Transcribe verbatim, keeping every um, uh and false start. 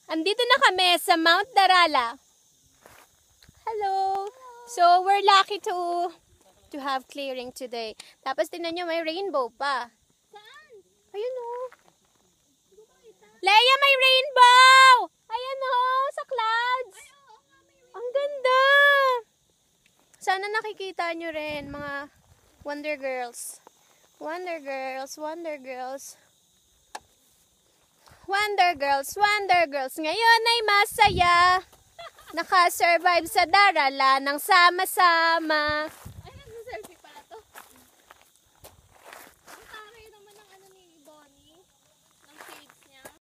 Andito na kami sa Mount Darala. Hello! So, we're lucky to to have clearing today. Tapos, tingnan nyo, may rainbow pa. Saan? Ayun o. Leia, may rainbow! Ayan o, sa clouds. Ang ganda! Sana nakikita nyo rin, mga Wonder Girls. Wonder Girls, Wonder Girls. Wonder Girls, Wonder Girls. Ngayon ay masaya. Nakasurvive sa Darala ng sama-sama.